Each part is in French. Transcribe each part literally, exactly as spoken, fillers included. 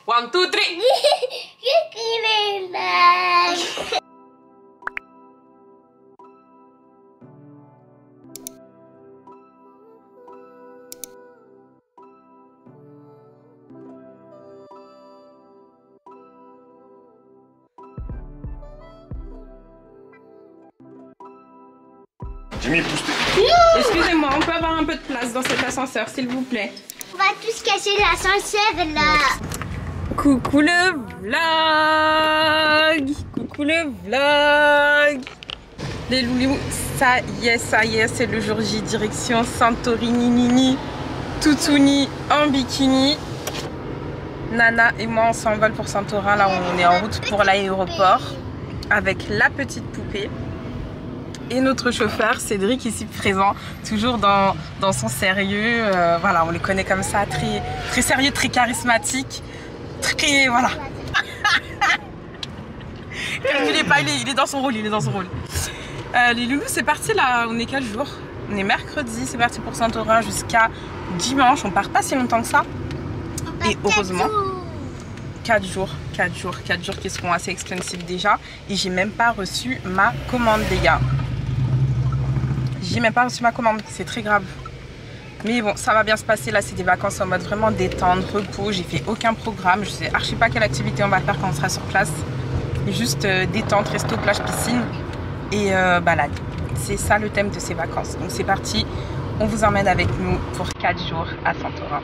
One, two, three. Jimmy, pousse-toi. Excusez-moi, on peut avoir un peu de place dans cet ascenseur, s'il vous plaît. On va tous casser l'ascenseur là. Coucou le vlog. Coucou le vlog. Les loulous, ça y est, ça y est, c'est le jour J, direction Santorini, Nini, Toutouni en bikini. Nana et moi, on s'envole pour Santorin. Là, on est en route pour l'aéroport avec la petite poupée. Et notre chauffeur, Cédric, ici présent, toujours dans, dans son sérieux. Euh, voilà, on le connaît comme ça, très, très sérieux, très charismatique. Très, voilà. Calculez pas, il est, il est dans son rôle, il est dans son rôle. Euh, les loulous, c'est parti là, on est quel jour? On est mercredi, c'est parti pour Santorin jusqu'à dimanche. On part pas si longtemps que ça. Et heureusement, quatre jours, quatre jours, quatre jours qui seront assez expensive déjà. Et j'ai même pas reçu ma commande, les gars. J'ai même pas reçu ma commande, c'est très grave. Mais bon, ça va bien se passer. Là, c'est des vacances en mode vraiment détendre, repos. J'ai fait aucun programme. Je sais archi pas quelle activité on va faire quand on sera sur place. Juste euh, détente, resto, plage, piscine et euh, balade. C'est ça le thème de ces vacances. Donc c'est parti. On vous emmène avec nous pour quatre jours à Santorin.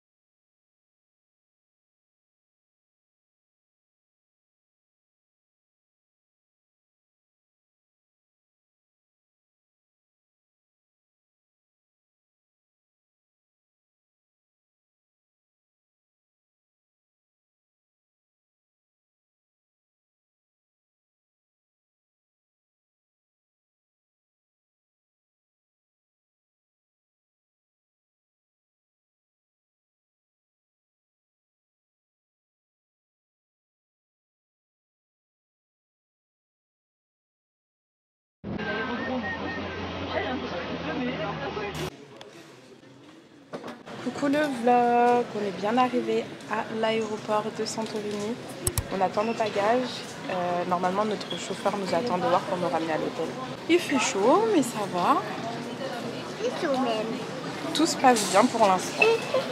Coucou le vlog, on est bien arrivé à l'aéroport de Santorini. On attend nos bagages. Euh, normalement notre chauffeur nous attend dehors pour nous ramener à l'hôtel. Il fait chaud mais ça va. Il chaud même. Tout se passe bien pour l'instant.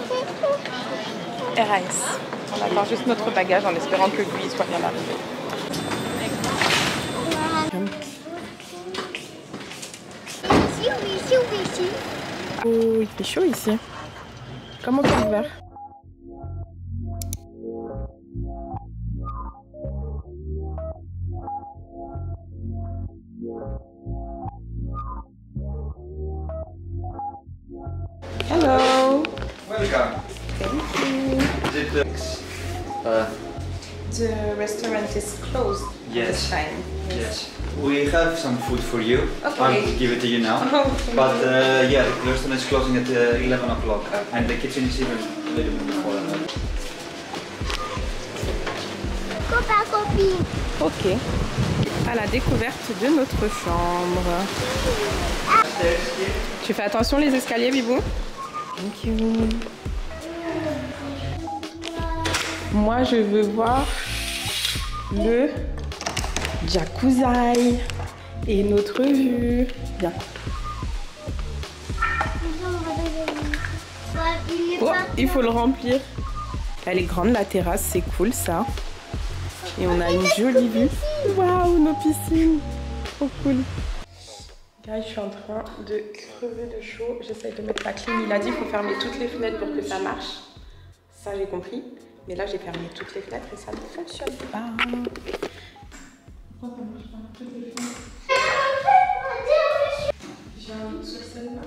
R A S. On attend juste notre bagage en espérant que lui soit bien arrivé. Ici, oui, ici, oui, ici. Oh, il fait chaud ici. Comme au Cap Vert. Hello. Welcome. Thank you. Is it, uh, The restaurant is closed Yes. this time. yes. We have some food for you. Okay. I'll give it to you now. Oh, thank But you. uh, yeah, the restaurant is closing at uh, eleven o'clock, Okay. and the kitchen is even a little bit before that. Copain, copine. Ok. À la découverte de notre chambre. Tu fais attention les escaliers, Bibou? Thank you. Moi, je veux voir le jacuzzi et notre vue. Bien. Oh, il faut le remplir. Elle est grande la terrasse, c'est cool ça. Et on a une jolie vue. Waouh, nos piscines. Trop cool. Là, je suis en train de crever de chaud. J'essaye de mettre la clim. Il a dit qu'il faut fermer toutes les fenêtres pour que ça marche. Ça, j'ai compris. Mais là, j'ai fermé toutes les fenêtres et ça ne fonctionne pas. Pourquoi ça ne marche pas toutes les fenêtres? J'ai un doute sur celle-là.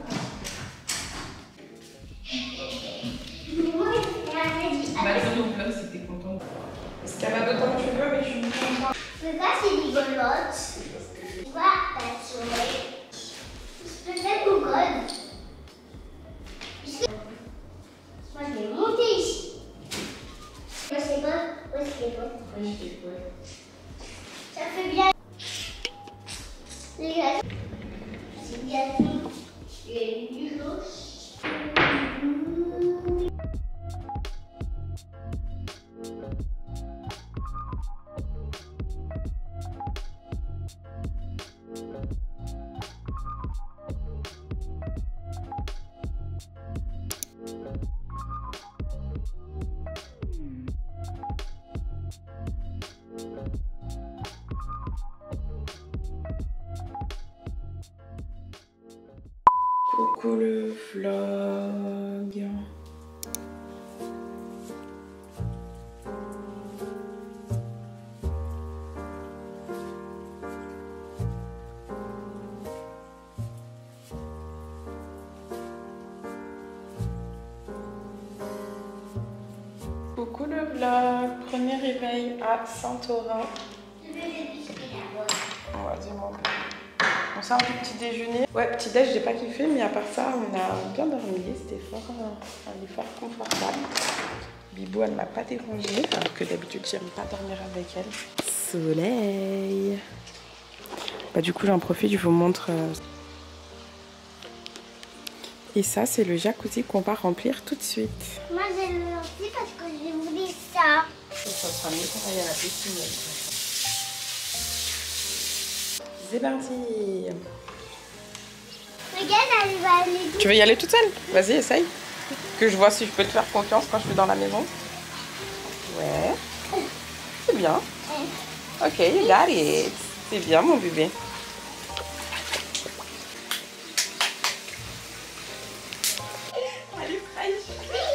Vas-y, donc là, si t'es content. Est-ce qu'il y en a d'autant que tu veux, mais je suis contente. Le gars, c'est rigolote. Tu vois, t'as le soleil. Peut-être mon code. Moi, je vais monter ici. Moi, c'est quoi? Où est-ce que c'est quoi? Oui, je t'ai ouais. Ça fait bien. Les gars, c'est bien tout. Et du gauche. Coucou le vlog. Coucou le vlog. Premier réveil à Santorin. On va dire mon peu. On sort du petit déjeuner. Ouais, petit déj, j'ai pas kiffé, mais à part ça, on a bien dormi. C'était fort, un fort confortable. Bibou, elle m'a pas dérangée, alors que d'habitude, j'aime pas dormir avec elle. Soleil. Bah, du coup, j'en profite, je vous montre. Euh... Et ça, c'est le jacuzzi qu'on va remplir tout de suite. Moi, j'ai le lancé parce que j'ai voulu ça. Et ça sera mieux qu'on aille à la piscine. C'est parti. Regarde, elle va aller. Tu veux y aller toute seule? Vas-y, essaye. Que je vois si je peux te faire confiance quand je suis dans la maison. Ouais. C'est bien. Ok, you got it. C'est bien, mon bébé. Elle est fraîche.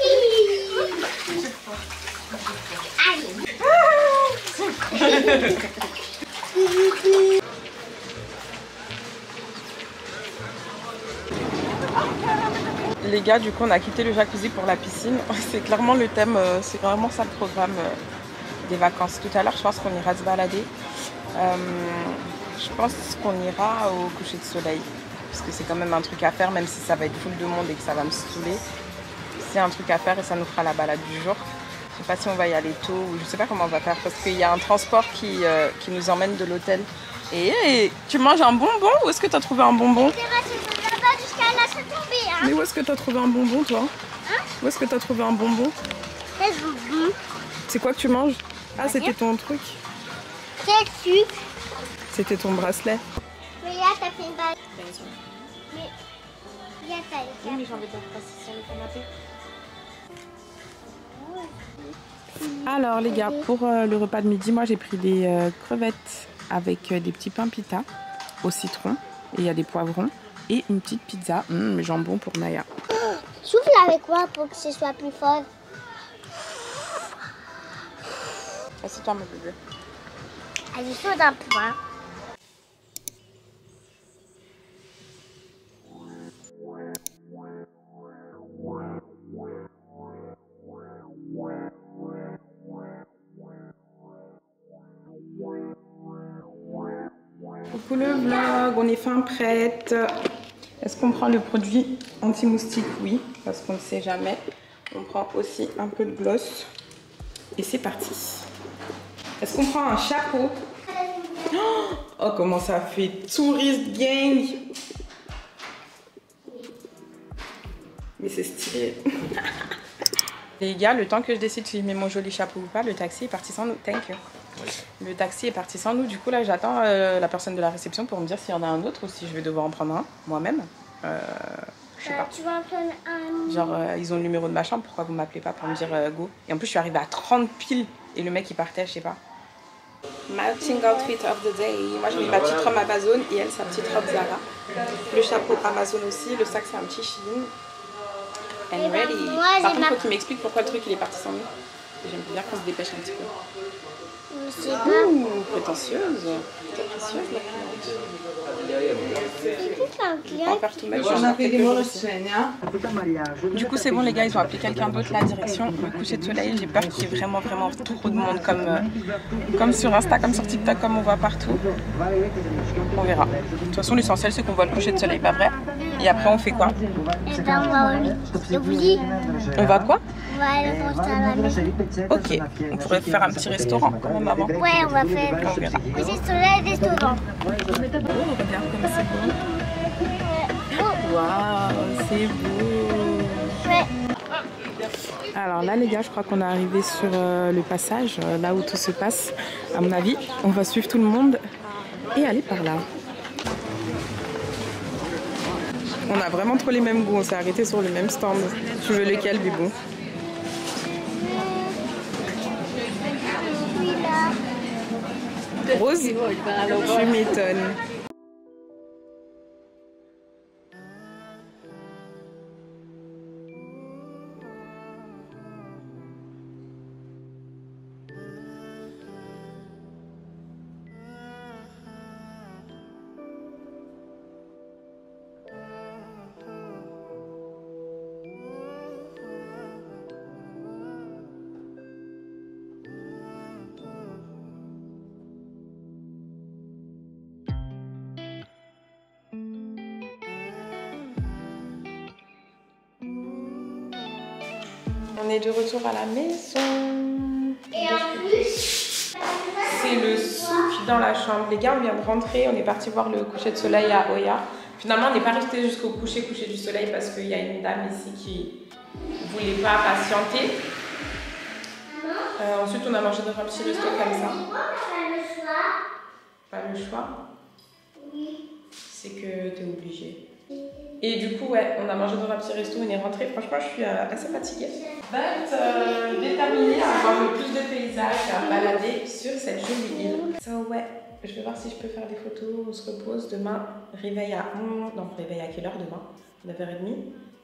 Les gars, du coup, on a quitté le jacuzzi pour la piscine. C'est clairement le thème, euh, c'est vraiment ça le programme euh, des vacances. Tout à l'heure, je pense qu'on ira se balader. Euh, je pense qu'on ira au coucher de soleil. Parce que c'est quand même un truc à faire, même si ça va être full de monde et que ça va me saouler. C'est un truc à faire et ça nous fera la balade du jour. Je sais pas si on va y aller tôt ou je sais pas comment on va faire parce qu'il y a un transport qui, euh, qui nous emmène de l'hôtel. Et, et tu manges un bonbon ou est-ce que tu as trouvé un bonbon? Jusqu'à la se tomber, hein. Mais où est-ce que tu as trouvé un bonbon, toi? Hein? Où est-ce que tu as trouvé un bonbon? C'est bonbon. C'est quoi que tu manges? Ah, c'était ton truc. Quel sucre? C'était ton bracelet. Mais là, t'as fait une balle. Mais là, t'as les Oui, mais j'ai envie de faire passer sur le canapé. Alors, les gars, pour euh, le repas de midi, moi j'ai pris des euh, crevettes avec euh, des petits pains pita au citron. Et il y a des poivrons. Et une petite pizza, mmh, jambon pour Naya. Souffle avec quoi pour que ce soit plus fort? Assieds-toi, mon bébé. Elle est chaude un peu, hein. Coucou le vlog, on est fin prête. Est-ce qu'on prend le produit anti-moustique? Oui, parce qu'on ne sait jamais. On prend aussi un peu de gloss. Et c'est parti. Est-ce qu'on prend un chapeau? Oh, comment ça fait touriste gang. Mais c'est stylé. Les gars, le temps que je décide si je mets mon joli chapeau ou pas, le taxi est parti sans nous. Thank you. Le taxi est parti sans nous. Du coup, là, j'attends euh, la personne de la réception pour me dire s'il y en a un autre ou si je vais devoir en prendre un moi-même. Euh, je sais Euh, pas. tu vas en prendre un. Genre, euh, ils ont le numéro de ma chambre. Pourquoi vous m'appelez pas pour me dire euh, go? Et en plus, je suis arrivée à trente piles et le mec il partait, je sais pas. Matching outfit of the day. Moi, j'ai mis ma petite robe Amazon et elle sa petite robe Zara. Le chapeau Amazon aussi. Le sac, c'est un petit Shein. And Eh ben, ready. moi, Par j'ai contre, ma- faut qu'il m'explique pourquoi le truc il est parti sans nous. J'aime bien qu'on se dépêche un petit peu. Je sais pas. Ouh, prétentieuse. Prétentieuse, la cliente. C'est un On va client. faire tout mettre. Je vais quelques jours aussi. Du coup, c'est bon, les gars, ils ont appelé quelqu'un d'autre la direction. Le coucher de soleil, j'ai peur qu'il y ait vraiment, vraiment trop de monde comme, euh, comme sur Insta, comme sur TikTok, comme on voit partout. On verra. De toute façon, l'essentiel, c'est qu'on voit le coucher de soleil, pas vrai? Et après, on fait quoi? Et ben, on va au lit. On va quoi? On va aller manger à la maison. Ok. On pourrait faire un petit restaurant quand même avant. Ouais, on va faire On verra. coucher de soleil restaurant. Oh, regarde comme c'est beau. Oh, Waouh, c'est beau. ouais. Alors là, les gars, je crois qu'on est arrivé sur euh, le passage, euh, là où tout se passe. À mon avis, on va suivre tout le monde et aller par là. On a vraiment trop les mêmes goûts. On s'est arrêté sur le même stand. Tu veux lequel, Bibou? Oui, là. Rose? Tu m'étonnes. On est de retour à la maison. Et en plus, C'est le souk dans la chambre. Les gars, on vient de rentrer. On est parti voir le coucher de soleil à Oya. Finalement, on n'est pas resté jusqu'au coucher coucher du soleil parce qu'il y a une dame ici qui ne voulait pas patienter. Euh, ensuite, on a mangé dans un petit resto comme ça. Pas le choix. oui. C'est que t'es obligé. Et du coup, ouais, on a mangé dans un petit resto, on est rentré. Franchement, je suis euh, assez fatiguée. But, euh, déterminée à voir le plus de paysages, à balader sur cette jolie île. So, ouais, je vais voir si je peux faire des photos. On se repose demain. Réveil à onze. Non, réveil à quelle heure demain? neuf heures trente.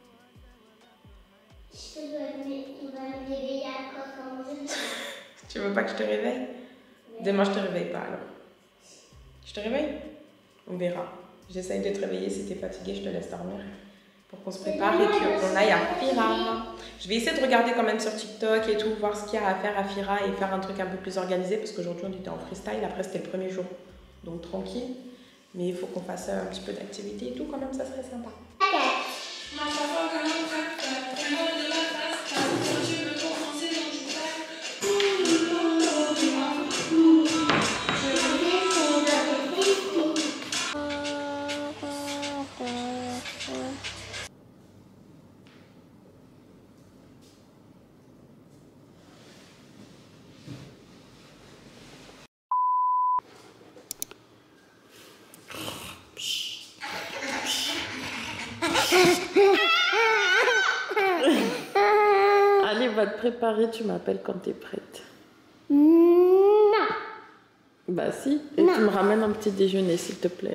Je dois me réveiller à quoi comme ça? Tu veux pas que je te réveille? Demain, je te réveille pas alors. Je te réveille? On verra. J'essaye de te réveiller. Si t'es fatiguée, je te laisse dormir. Pour qu'on se prépare et qu'on aille à Fira. Je vais essayer de regarder quand même sur TikTok et tout, voir ce qu'il y a à faire à Fira et faire un truc un peu plus organisé parce qu'aujourd'hui on était en freestyle. Après, c'était le premier jour. Donc tranquille. Mais il faut qu'on fasse un petit peu d'activité et tout, quand même, ça serait sympa. Allez, va te préparer, tu m'appelles quand t'es prête. Non. Bah si, et Non. tu me ramènes un petit déjeuner s'il te plaît.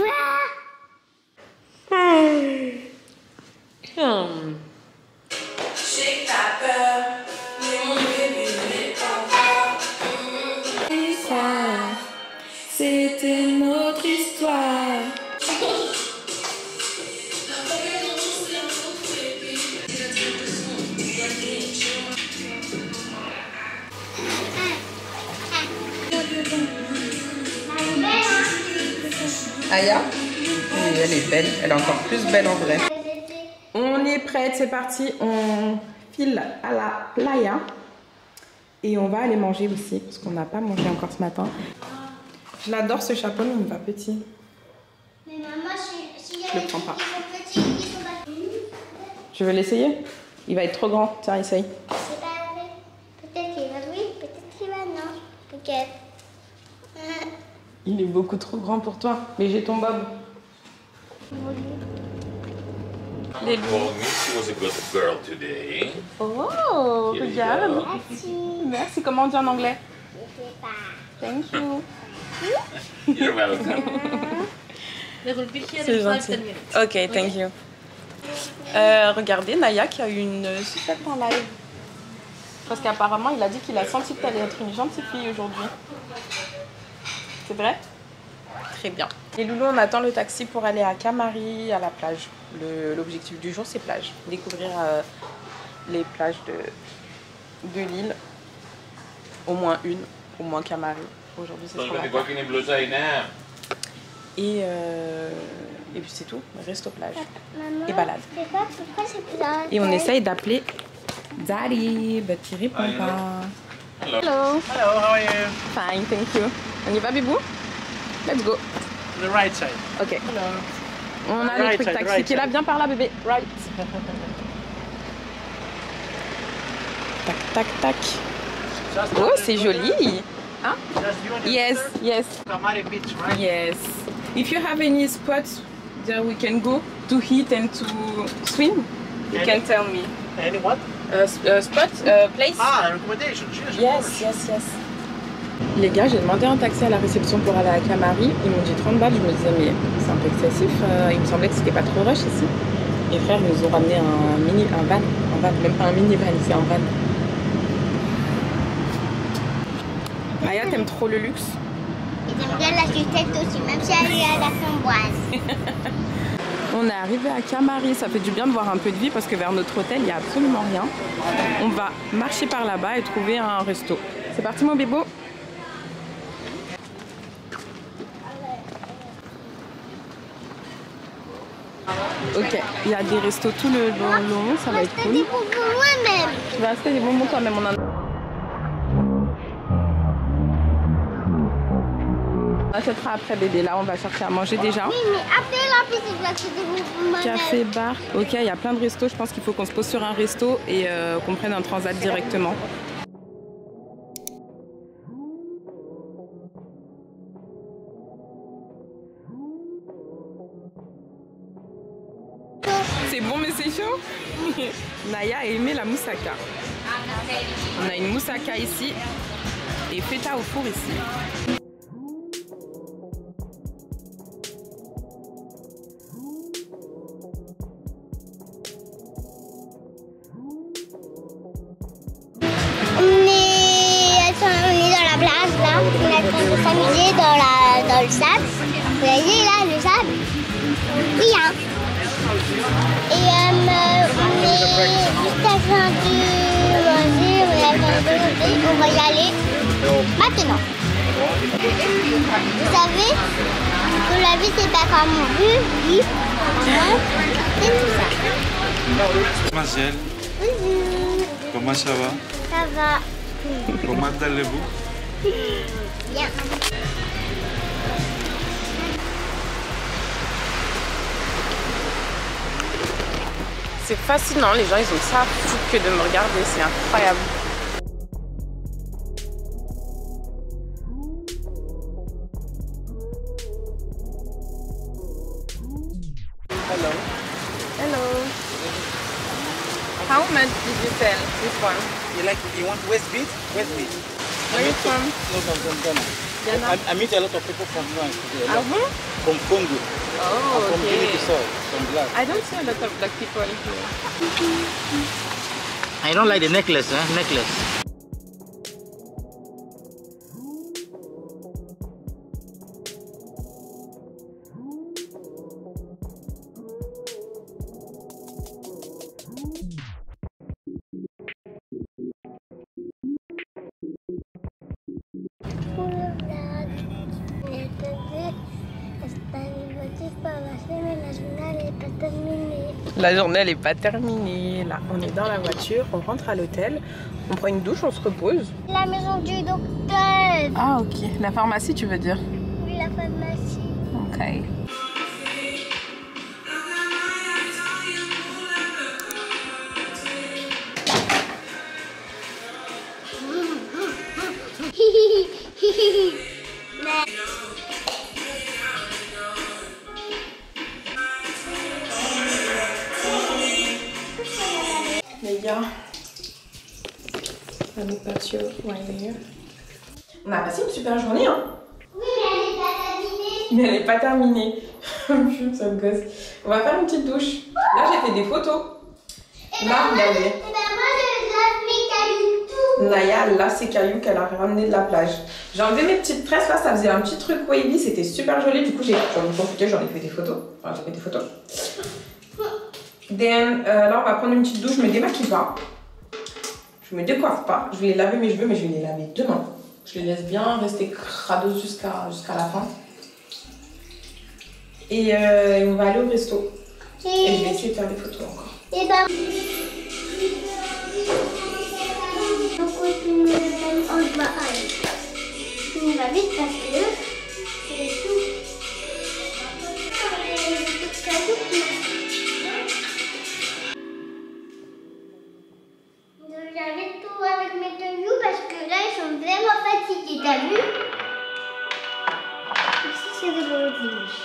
Hum. J'ai pas peur, mais mon bébé n'est pas peur. Et ça, c'était notre histoire. Aya? Oui, elle est belle. Elle est encore plus belle en vrai. On est prête, c'est parti. On file à la playa. Et on va aller manger aussi, parce qu'on n'a pas mangé encore ce matin. Je l'adore ce chapeau, mais il va petit. Mais maman, si, si Je le prends pas. Ils sont petits, ils sont pas... Tu veux l'essayer? Il va être trop grand. Tiens, essaye. C'est pas vrai. Peut-être qu'il va oui, peut-être qu'il va non. Peut-être. Euh, Il est beaucoup trop grand pour toi. Mais j'ai ton bob. Les loups. Well, Missy was a good girl today. Oh, Here you regarde. go. Merci. Merci. Comment on dit en anglais? Je sais pas. Thank you. You're welcome. They will be here C'est in five, gentil. ten minutes. Ok, thank you. Euh, regardez, Naya qui a eu une sucette en live. Parce qu'apparemment, il a dit qu'il a senti que tu allais être une gentille fille aujourd'hui. C'est vrai? Très bien. Et Loulou, on attend le taxi pour aller à Camari, à la plage. Le- L'objectif du jour, c'est plage. Découvrir euh, les plages de, de l'île. Au moins une, au moins Camari. Aujourd'hui, c'est ce qu'on va faire. Working in Blue Zone now. Et, euh, et puis c'est tout, resto plage. Maman, Et balade. c'est quoi, pourquoi c'est plus dans la Et on tête? essaye d'appeler Daddy, but il répond Ah, pas. Hello. Hello. Hello, how are you? Fine, thank you. On y va, Bibou? Let's go. The right side. Ok. Hello. On a Right le truc side, taxi right qui est là, side. viens par là, bébé. Right. Tac, tac, tac. Just Oh, after c'est you joli. Hein? Just you and Yes, your yes, Camari Beach, right? yes. If you have any spots that we can go to eat and to swim, you Any? can tell me. Any what? Uh, s- uh, spot, uh, place? Ah, recommendation. Yes, of Yes, course. yes, yes. Les gars, j'ai demandé un taxi à la réception pour aller à Camari. Ils m'ont dit trente balles. Je me disais, mais c'est un peu excessif. Euh, il me semblait que c'était pas trop rush ici. Et frère, ils nous ont ramené un mini, un van. Un van, même pas un mini van, c'est un van. Aya, t'aimes trop le luxe? Et j'aime bien la sucette aussi, même si elle est à la framboise. On est arrivé à Camari, ça fait du bien de voir un peu de vie parce que vers notre hôtel, il n'y a absolument rien. On va marcher par là-bas et trouver un resto. C'est parti mon bébé. Ok, il y a des restos tout le long, long, ça va être T'as cool. des bonbons moi-même. Tu vas rester des bonbons toi-même. On en... On achètera après bébé. Là, on va chercher à manger déjà. Oui, mais après la plus, je vais acheter des bonbons. Café, bar. Ok, il y a plein de restos. Je pense qu'il faut qu'on se pose sur un resto et euh, qu'on prenne un transat directement. C'est bon, mais c'est chaud. Naya a aimé la moussaka. On a une moussaka ici et feta au four ici. On est... on est dans la plage là, on est en train de s'amuser dans, la... dans le sable. Vous voyez là le sable? Oui, hein. Et euh, on est juste en train de manger, on est en train de manger, on va y aller maintenant. Vous savez que la vie c'est pas comme on veut, oui, non, c'est tout ça. Marcel, Bonjour, comment ça va? ça va Comment allez-vous? bien. C'est fascinant, les gens ils ont ça à foutre que de me regarder, c'est incroyable. Hello. Hello. How much did you sell this one? You like, you want West Beach? West Beach. Where are you from? No, from, from Ghana. Ghana. I, I meet a lot of people from France today. Ah bon? From Congo. Oh, From okay. Guinea-Bissau. From Black. I don't see a lot of black people here. I don't like the necklace, eh? Necklace. La journée elle est pas terminée. Là, on est dans la voiture, on rentre à l'hôtel, on prend une douche, on se repose. La maison du docteur. Ah ok, la pharmacie tu veux dire? Oui, la pharmacie. Ok. Les gars, on est patio right here. On a passé une super journée, hein? Oui, mais elle n'est pas terminée. Mais elle n'est pas terminée. Putain, ça me gosse. On va faire une petite douche. Là, j'ai fait des photos. Et Là, ben moi, je, regardez. et ben moi, je lave mes cailloux tout. Naya, là, ces cailloux qu'elle a ramenés de la plage. J'ai enlevé mes petites tresses, là, ça faisait un petit truc wavy, c'était super joli. Du coup, j'en ai profité, j'en ai fait des photos. Enfin, j'ai fait des photos. Then, euh, là, on va prendre une petite douche, je me démaquille pas. Je me décoiffe pas. Je vais laver mes cheveux, mais je vais les laver demain. Je les laisse bien rester crados jusqu'à jusqu'à la fin. Et euh, on va aller au resto. Et je vais essayer de faire des photos encore. Et ben. Donc, on va aller. On va vite parce que c'est tout. J'avais tout avec mes cailloux parce que là ils sont vraiment fatigués, t'as vu? Ici c'est de l'eau dimanche.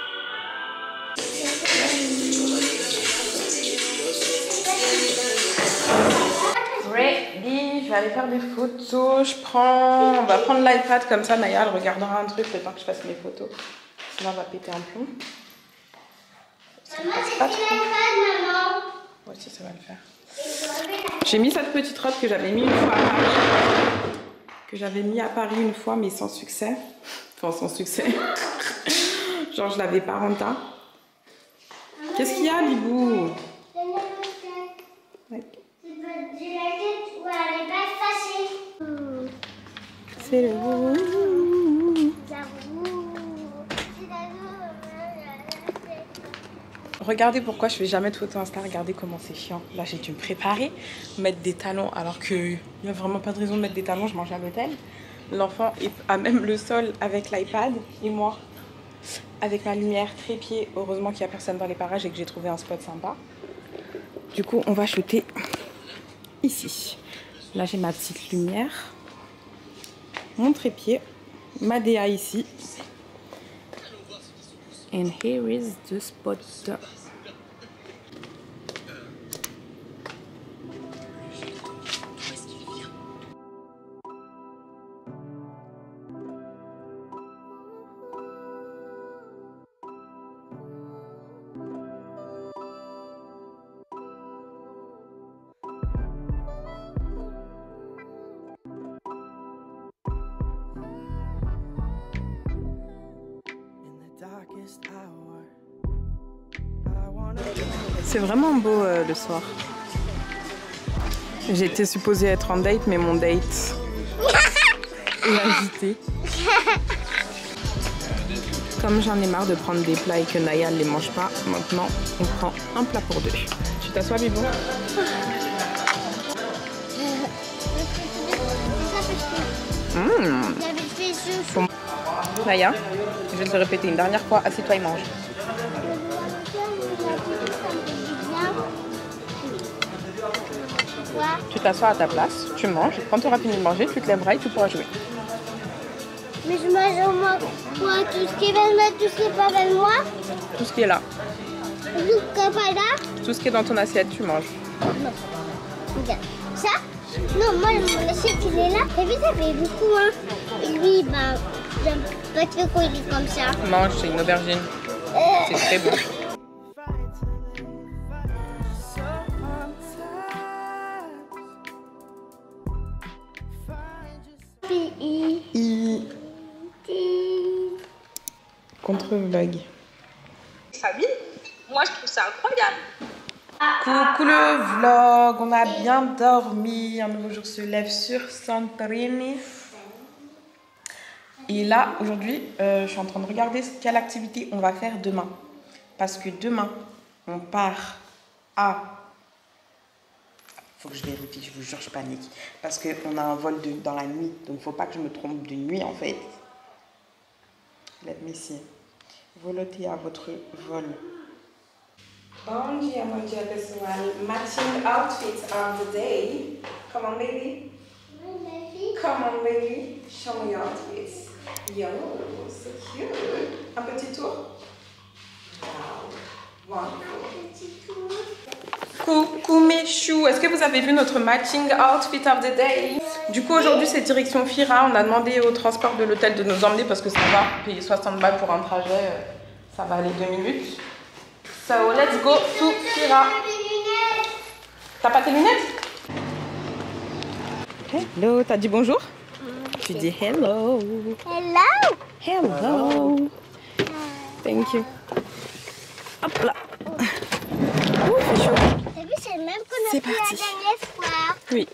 Ready, je vais aller faire des photos. Je prends, on va prendre l'iPad comme ça. Naya, elle regardera un truc le temps que je fasse mes photos. Sinon, on va péter un plomb. Ça Maman, passe j'ai pas pris trop. l'iPad, maman. Moi aussi, ça va le faire. J'ai mis cette petite robe que j'avais mis une fois à Paris. Que j'avais mis à Paris une fois, mais sans succès. Enfin, sans succès. Genre, je l'avais pas renta. Qu'est-ce qu'il y a, Bibou? Ouais. J'ai la tête où elle est pas fâchée. C'est le roux. La roue. regardez pourquoi je fais jamais de photos Insta. Regardez comment c'est chiant. Là, j'ai dû me préparer, mettre des talons alors qu'il n'y a vraiment pas de raison de mettre des talons. Je mange à l'hôtel. L'enfant a même le sol avec l'iPad et moi avec ma lumière trépied. Heureusement qu'il n'y a personne dans les parages et que j'ai trouvé un spot sympa. Du coup, on va shooter ici. Là, j'ai ma petite lumière, mon trépied, ma D A ici. And here is the spot. C'est vraiment beau euh, le soir. J'étais supposée être en date, mais mon date est agité. Comme j'en ai marre de prendre des plats et que Naya ne les mange pas, maintenant on prend un plat pour deux. Tu t'assois, Bibo? Mmh. Naya, je vais te répéter une dernière fois, assieds-toi et mange. Tu t'assois à ta place, tu manges, quand tu auras fini de manger, tu te lèveras et tu pourras jouer. Mais je mange au moins quoi, tout ce qui est avec moi, tout ce qui est pas avec moi. Tout ce qui est là. Tout ce qui est pas là. Tout ce qui est dans ton assiette, tu manges. Non. Regarde. Ça? Non, moi mon assiette il est là. T'as vu, ça fait beaucoup, hein. Et lui, bah, j'aime pas trop quand il est comme ça. Mange, c'est une aubergine. Euh. C'est très bon. I. Contre-vlog. Famille, moi je trouve ça incroyable. Coucou le vlog, on a bien dormi. Un nouveau jour se lève sur Santorini. Et là, aujourd'hui, euh, je suis en train de regarder quelle activité on va faire demain. Parce que demain, on part à... Faut que je vérifie, je vous jure, je panique. Parce qu'on a un vol de, dans la nuit. Donc, il ne faut pas que je me trompe de nuit, en fait. Let me see. Volotez à votre vol. Bom dia, bom dia, pessoal. Matching outfit of the day. Come on, baby. Come on, baby. Show me your outfits. Yo, so cute. Un petit tour. Wow. Wonderful. Coucou mes choux, est-ce que vous avez vu notre matching outfit of the day? Du coup aujourd'hui c'est direction Fira, on a demandé au transport de l'hôtel de nous emmener parce que ça va, payer soixante balles pour un trajet, ça va aller deux minutes. So let's go to Fira. T'as pas tes lunettes? Hello, t'as dit bonjour? Tu dis hello. Hello. Hello. Thank you. Hop là. Ouh, c'est chaud. T'as vu, c'est le même qu'on a C'est fait la parti. dernière fois. Oui.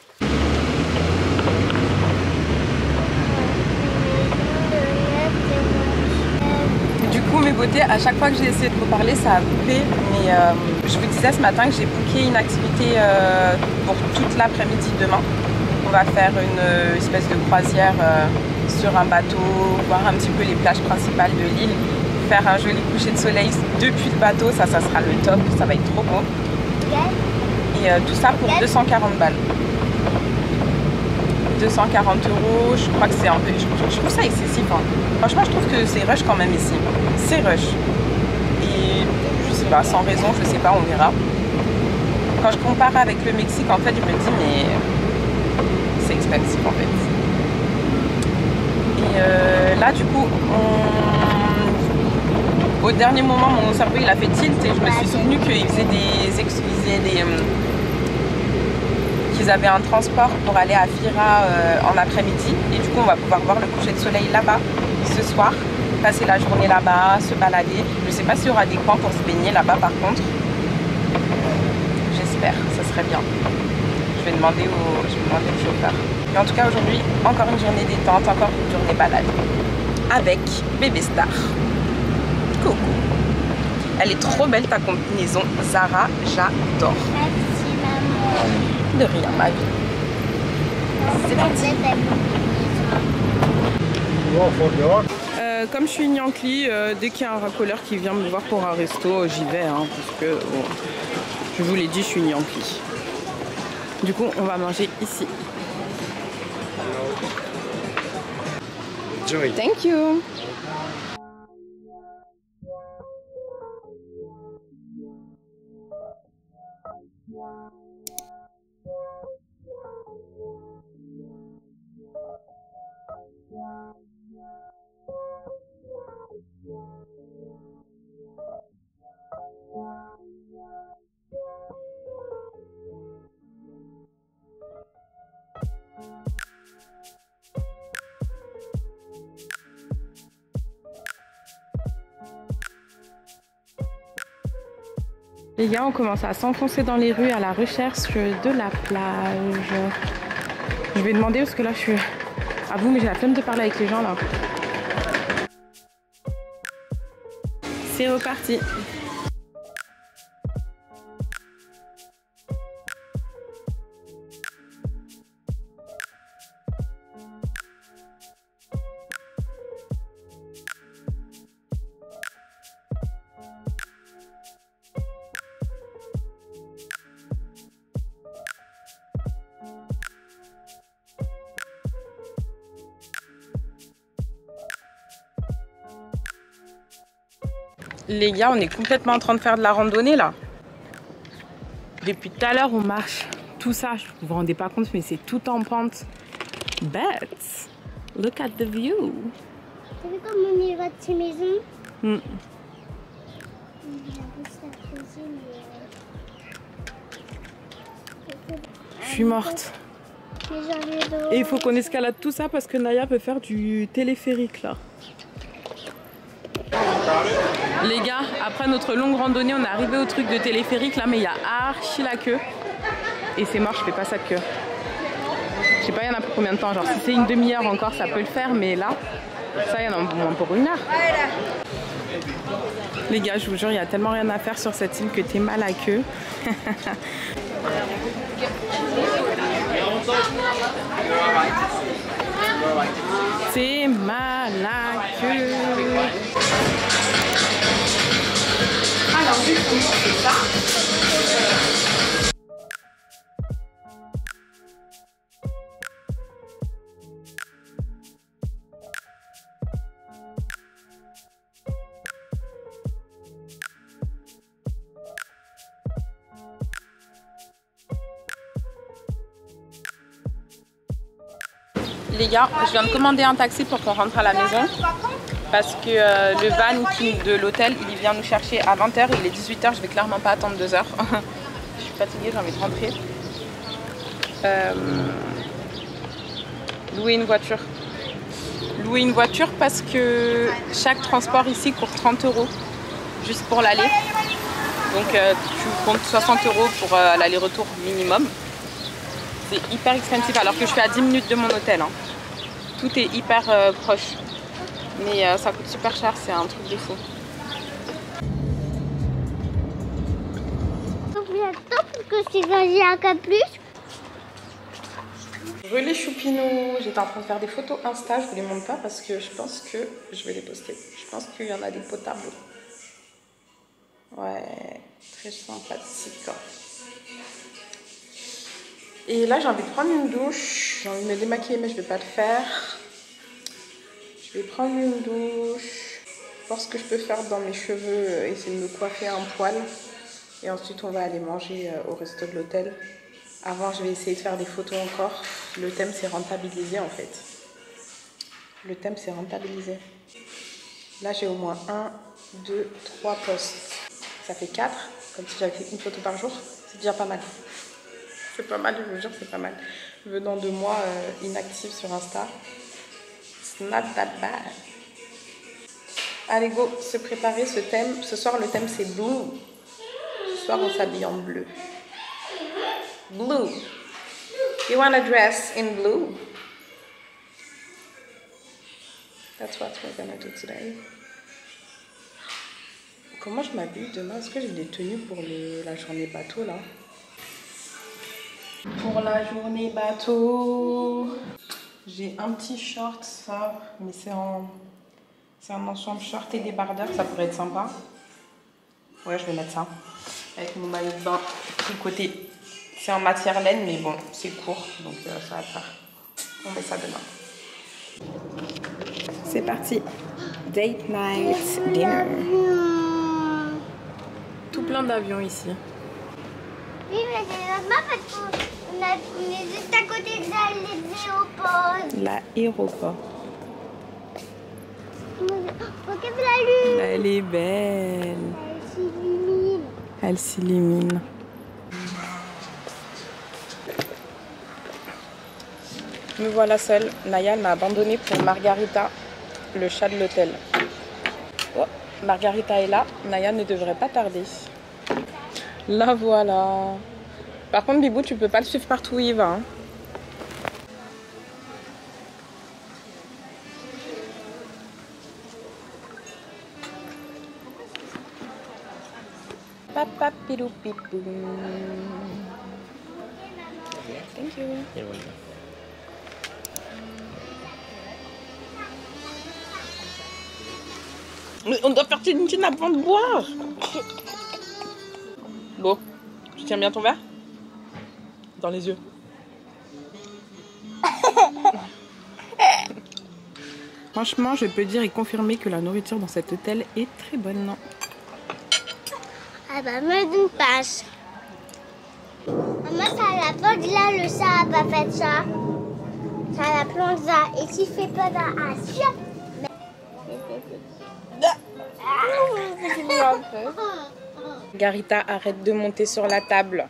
Du coup, mes beautés, à chaque fois que j'ai essayé de vous parler, ça a coupé. Mais euh, je vous disais ce matin que j'ai booké une activité euh, pour toute l'après-midi demain. On va faire une espèce de croisière euh, sur un bateau, voir un petit peu les plages principales de l'île, faire un joli coucher de soleil depuis le bateau, ça, ça sera le top, ça va être trop beau. Et euh, tout ça pour deux cent quarante balles. deux cent quarante euros, je crois que c'est un peu... Je, je trouve ça excessif. Hein. Franchement, je trouve que c'est rush quand même ici. C'est rush. Et je sais pas, sans raison, je sais pas, on verra. Quand je compare avec le Mexique, en fait, je me dis, mais c'est expensive en fait. Et euh, là, du coup, on... au dernier moment, mon cerveau, il a fait tilt et je me suis souvenu qu'ils faisaient des... Ex... Ils faisaient des... qu'ils avaient un transport pour aller à Fira euh, en après-midi. Et du coup, on va pouvoir voir le coucher de soleil là-bas ce soir, passer la journée là-bas, se balader. Je sais pas s'il y aura des coins pour se baigner là-bas par contre. J'espère, ça serait bien. Je vais demander au, je vais demander au chauffeur. Mais en tout cas, aujourd'hui, encore une journée détente, encore une journée balade avec bébé Star. Coucou. Elle est trop belle ta combinaison, Zara, j'adore. Merci maman. De rien, ma vie. C'est parti. Euh, comme je suis une Yankee, euh, dès qu'il y a un racoleur qui vient me voir pour un resto, j'y vais, hein, parce que bon, je vous l'ai dit, je suis une Yankee. Du coup, on va manger ici. Joy. Thank you. Les gars, on commence à s'enfoncer dans les rues à la recherche de la plage. Je vais demander parce que là je suis à vous, mais j'ai la flemme de parler avec les gens là. C'est reparti. Les gars, on est complètement en train de faire de la randonnée là. Depuis tout à l'heure, on marche. Tout ça, vous vous rendez pas compte, mais c'est tout en pente. But, look at the view. T'as vu comme on est votre maison? Mm. Je suis morte. Et il faut qu'on escalade tout ça parce que Naya peut faire du téléphérique là. Les gars, après notre longue randonnée, on est arrivé au truc de téléphérique là, mais il y a archi la queue. Et c'est mort, je fais pas ça de queue. Je sais pas, il y en a pour combien de temps. Genre, si c'est une demi-heure encore, ça peut le faire, mais là, ça, il y en a moins pour une heure. Les gars, je vous jure, il y a tellement rien à faire sur cette île que t'es mal à queue. C'est mal à queue. Alors, du coup, c'est ça. Les gars, je viens de commander un taxi pour qu'on rentre à la maison parce que euh, le van qui, de l'hôtel, il vient nous chercher à vingt heures, il est dix-huit heures, je vais clairement pas attendre deux heures. Je suis fatiguée, j'ai envie de rentrer. Euh, louer une voiture. Louer une voiture parce que chaque transport ici coûte trente euros juste pour l'aller. Donc euh, tu comptes soixante euros pour euh, l'aller-retour minimum. C'est hyper expensive alors que je suis à dix minutes de mon hôtel. Hein. Tout est hyper euh, proche. Mais euh, ça coûte super cher, c'est un truc de fou. Que c'est j'ai un cas plus. Relais choupinous, j'étais en train de faire des photos Insta, je vous les montre pas parce que je pense que je vais les poster. Je pense qu'il y en a des potables. Ouais, très sympathique. Et là j'ai envie de prendre une douche, j'ai envie de me démaquiller mais je vais pas le faire. Je vais prendre une douche, voir ce que je peux faire dans mes cheveux, essayer de me coiffer un poil. Et ensuite on va aller manger au resto de l'hôtel. Avant je vais essayer de faire des photos encore. Le thème c'est rentabilisé en fait. Le thème c'est rentabilisé. Là j'ai au moins un, deux, trois posts. Ça fait quatre, comme si j'avais fait une photo par jour. C'est déjà pas mal. C'est pas mal, je vous jure, c'est pas mal. Venant de moi euh, inactive sur Insta. It's not that bad. Allez go, se préparer ce thème. Ce soir le thème c'est blue. Ce soir on s'habille en bleu. Blue. You want a dress in blue? That's what we're gonna do today. Comment je m'habille demain? Est-ce que j'ai des tenues pour le, la journée bateau là? Pour la journée bateau, j'ai un petit short, ça, mais c'est en, c'est un ensemble short et débardeur, ça pourrait être sympa. Ouais, je vais mettre ça. Avec mon maillot de bain tricoté. C'est en matière laine, mais bon, c'est court, donc euh, ça va le faire. On met ça demain. C'est parti. Date night dinner. Tout plein d'avions ici. Oui, mais c'est normal parce qu'on a- on est juste à côté de l'aéroport. L'aéroport. Regarde la lune. Elle est belle. Elle s'illumine. Elle s'illumine. Me voilà seule. Naya m'a abandonnée pour Margarita, le chat de l'hôtel. Oh, Margarita est là. Naya ne devrait pas tarder. La voilà. Par contre, Bibou, tu peux pas le suivre partout où il va. Hein. Papa pilou pipou. Thank you. Mais on doit faire une petite avant de boire. Bon, tu tiens bien ton verre? Dans les yeux. Franchement, je peux dire et confirmer que la nourriture dans cet hôtel est très bonne. Ah bah, me donne passe. Maman, ça la plante là, le chat a pas fait ça. Ça la plante là. Et s'il fait pas d'un assiette. Margarita, arrête de monter sur la table.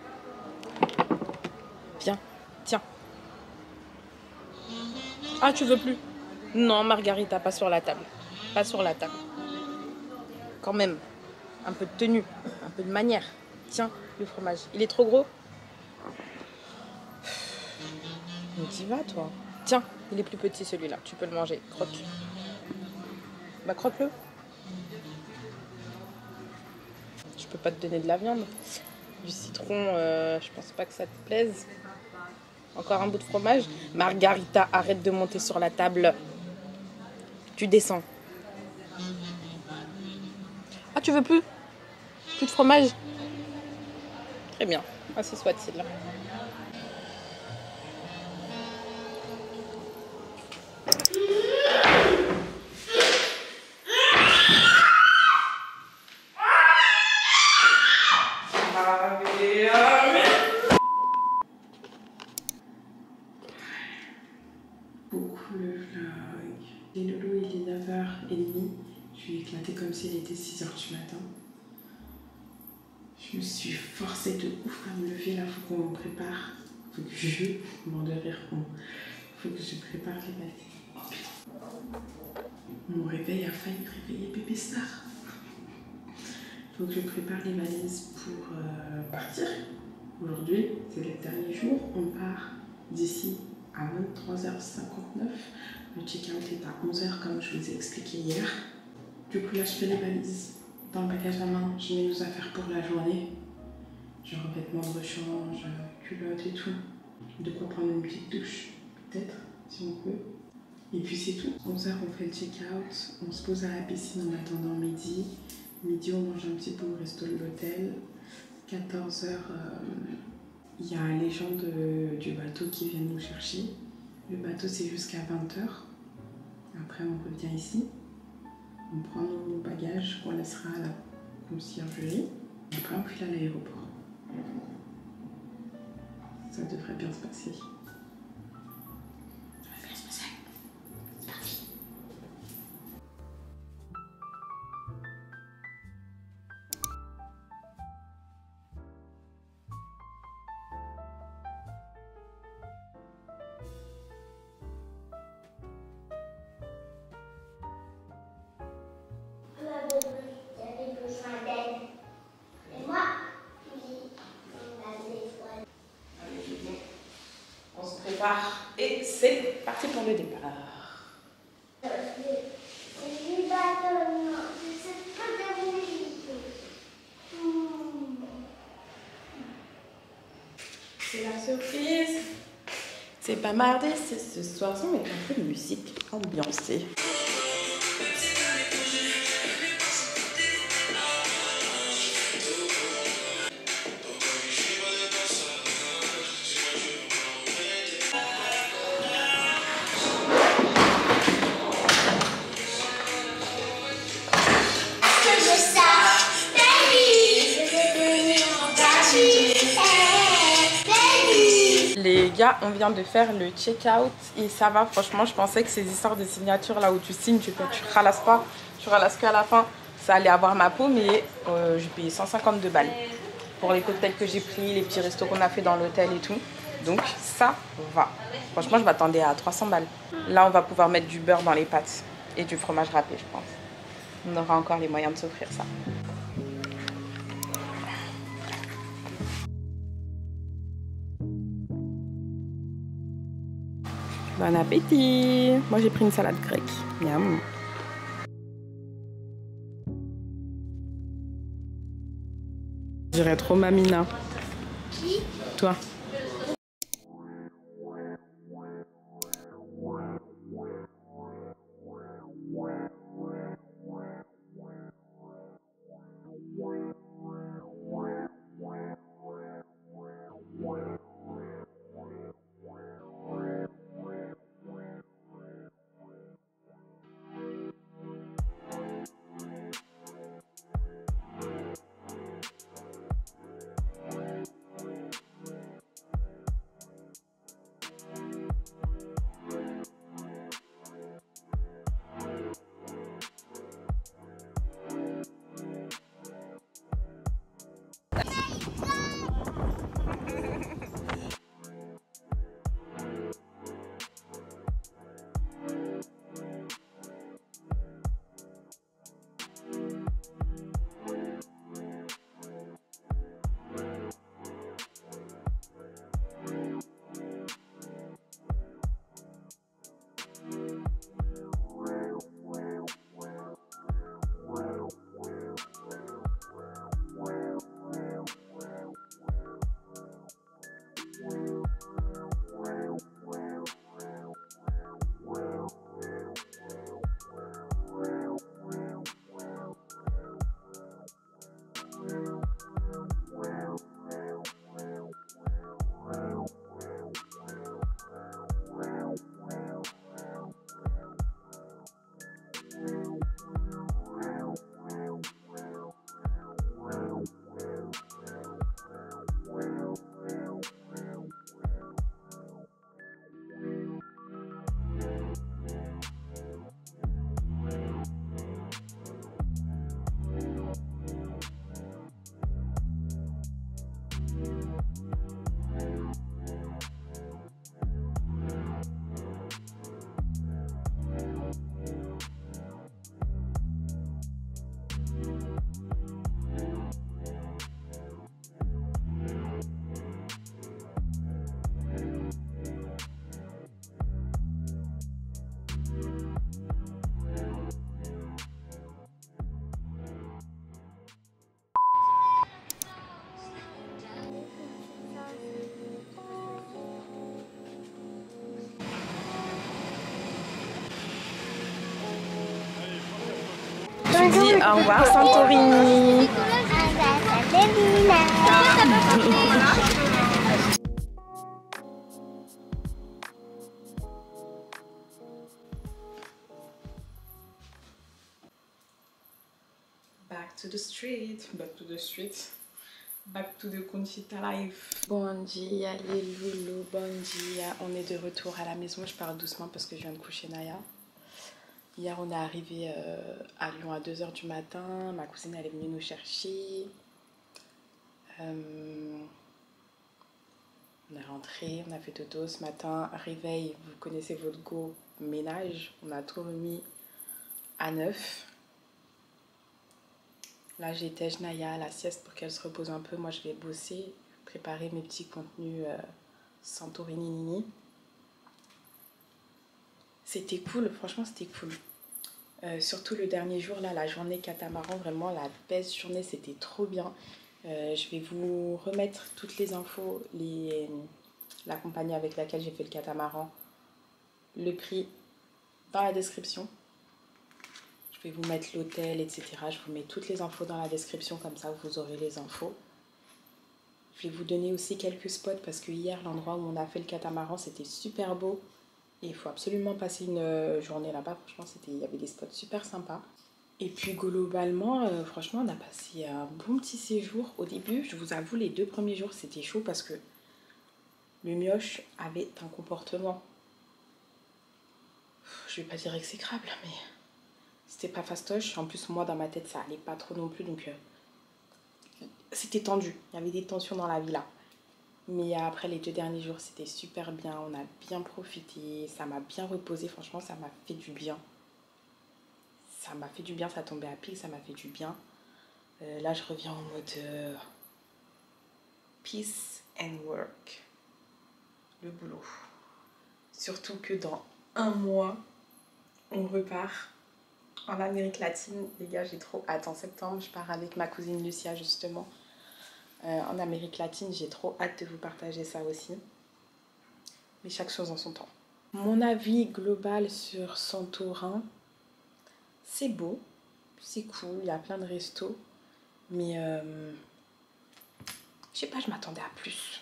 Viens, tiens. Ah, tu veux plus? Non, Margarita, pas sur la table. Pas sur la table. Quand même, un peu de tenue, un peu de manière. Tiens, le fromage. Il est trop gros? Mais t'y vas, toi. Tiens, il est plus petit celui-là. Tu peux le manger. Croque. Bah, croque-le. Je peux pas te donner de la viande. Du citron, euh, je pense pas que ça te plaise. Encore un bout de fromage. Margarita, arrête de monter sur la table. Tu descends. Ah, tu veux plus? Plus de fromage? Très bien. Ainsi soit-il. Beaucoup le vlog. Les loulous, il est neuf heures trente. Je suis éclatée comme s'il était six heures du matin. Je me suis forcée de ouf à me lever. Là, faut qu'on me prépare. Faut que je, mort de rire, faut que je prépare les valises. Oh putain. Mon réveil a failli réveiller bébé Star. Faut que je prépare les valises pour euh, partir. Aujourd'hui, c'est le dernier jour. On part d'ici à vingt-trois heures cinquante-neuf. Le check-out est à onze heures comme je vous ai expliqué hier. Du coup là je fais les valises. Dans le bagage à main, je mets nos affaires pour la journée. Genre vêtements de rechange, culottes et tout. De quoi prendre une petite douche, peut-être, si on peut. Et puis c'est tout. onze heures on fait le check-out. On se pose à la piscine en attendant midi. Midi on mange un petit peu au resto de l'hôtel. quatorze heures, il euh, y a les gens de, du bateau qui viennent nous chercher. Le bateau c'est jusqu'à vingt heures. Après on revient ici. On prend nos bagages qu'on laissera à la conciergerie. Après on file à l'aéroport. Ça devrait bien se passer. Ça va bien se passer. C'est parti. J'avais besoin d'aide. Et moi, oui, on avait besoin. Allez, on se prépare et c'est parti pour le départ. C'est du bateau, non, je sais pas de surprise. C'est pas mardi, c'est ce soir. On met un peu de musique ambiancée. Les gars, on vient de faire le check-out et ça va, franchement, je pensais que ces histoires de signature là où tu signes, tu, tu ralasses pas, tu ralasses qu'à la fin, ça allait avoir ma peau, mais euh, j'ai payé cent cinquante-deux balles pour les cocktails que j'ai pris, les petits restos qu'on a fait dans l'hôtel et tout. Donc ça va. Franchement, je m'attendais à trois cents balles. Là, on va pouvoir mettre du beurre dans les pâtes et du fromage râpé, je pense. On aura encore les moyens de s'offrir ça. Bon appétit! Moi j'ai pris une salade grecque. Miam! Je dirais trop Mamina. Qui? Toi. Tu dis au revoir Santorini. Back to the street, back to the street, back to the Conchita life. Bon dia les loulous, bon dia. On est de retour à la maison, je parle doucement parce que je viens de coucher Naya. Hier, on est arrivé euh, à Lyon à deux heures du matin. Ma cousine, elle est venue nous chercher. Euh, on est rentré, on a fait dodo ce matin. Réveil, vous connaissez votre go ménage. On a tout remis à neuf. Là, j'étège Naya à la sieste pour qu'elle se repose un peu. Moi, je vais bosser, préparer mes petits contenus euh, Santorini Nini. C'était cool, franchement, c'était cool. Euh, surtout le dernier jour, là, la journée catamaran, vraiment la best journée, c'était trop bien. Euh, je vais vous remettre toutes les infos, les, la compagnie avec laquelle j'ai fait le catamaran, le prix dans la description. Je vais vous mettre l'hôtel, et cetera. Je vous mets toutes les infos dans la description, comme ça vous aurez les infos. Je vais vous donner aussi quelques spots parce que hier, l'endroit où on a fait le catamaran, c'était super beau. Et il faut absolument passer une journée là-bas. Franchement, c'était, il y avait des spots super sympas. Et puis globalement, euh, franchement, on a passé un bon petit séjour. Au début, je vous avoue, les deux premiers jours, c'était chaud parce que le mioche avait un comportement... Je vais pas dire exécrable, mais c'était pas fastoche. En plus, moi, dans ma tête, ça allait pas trop non plus. Donc, euh, c'était tendu. Il y avait des tensions dans la villa. Mais après, les deux derniers jours, c'était super bien. On a bien profité. Ça m'a bien reposé. Franchement, ça m'a fait du bien. Ça m'a fait du bien. Ça tombait à pic. Ça m'a fait du bien. Euh, là, je reviens en mode euh, peace and work. Le boulot. Surtout que dans un mois, on repart en Amérique latine. Les gars, j'ai trop hâte. En septembre, je pars avec ma cousine Lucia, justement. Euh, en Amérique latine, j'ai trop hâte de vous partager ça aussi. Mais chaque chose en son temps. Mon avis global sur Santorin, c'est beau, c'est cool, il y a plein de restos. Mais, euh, je sais pas, je m'attendais à plus.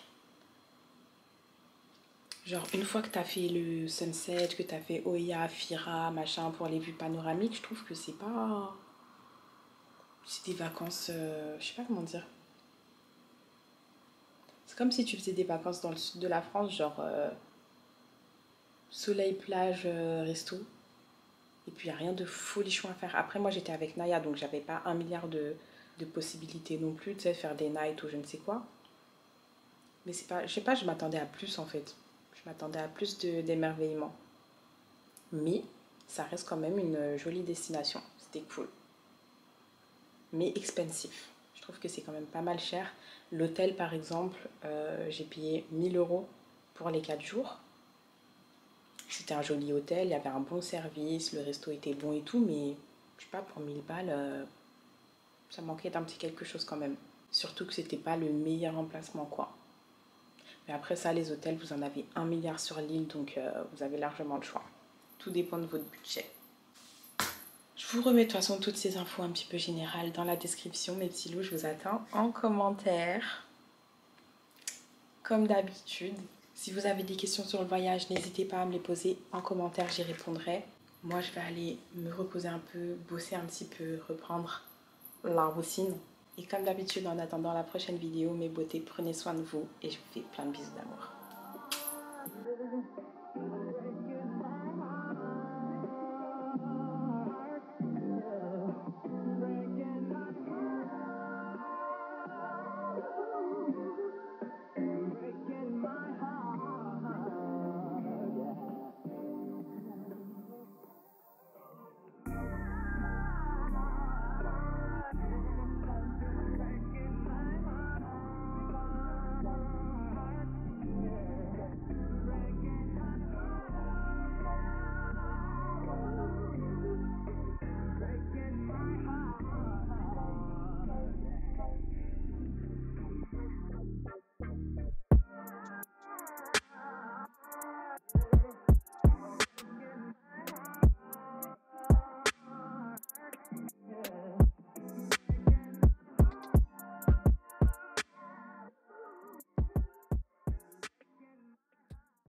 Genre, une fois que tu as fait le sunset, que tu as fait Oya, Fira, machin, pour les vues panoramiques, je trouve que c'est pas... C'est des vacances... Euh, je sais pas comment dire. C'est comme si tu faisais des vacances dans le sud de la France, genre... Euh, soleil, plage, euh, resto. Et puis, il n'y a rien de folichon à faire. Après, moi, j'étais avec Naya, donc j'avais pas un milliard de, de possibilités non plus, tu sais, faire des nights ou je ne sais quoi. Mais c'est pas... Je sais pas, je m'attendais à plus, en fait. Je m'attendais à plus d'émerveillement. Mais ça reste quand même une jolie destination. C'était cool. Mais expensive. Je trouve que c'est quand même pas mal cher. L'hôtel, par exemple, euh, j'ai payé mille euros pour les quatre jours. C'était un joli hôtel, il y avait un bon service, le resto était bon et tout, mais je sais pas, pour mille balles, euh, ça manquait d'un petit quelque chose quand même. Surtout que c'était pas le meilleur emplacement, quoi. Mais après ça, les hôtels, vous en avez un milliard sur l'île, donc euh, vous avez largement le choix. Tout dépend de votre budget. Je vous remets de toute façon toutes ces infos un petit peu générales dans la description, mes petits loups. Je vous attends en commentaire, comme d'habitude. Si vous avez des questions sur le voyage, n'hésitez pas à me les poser en commentaire, j'y répondrai. Moi, je vais aller me reposer un peu, bosser un petit peu, reprendre la routine. Et comme d'habitude, en attendant la prochaine vidéo, mes beautés, prenez soin de vous et je vous fais plein de bisous d'amour.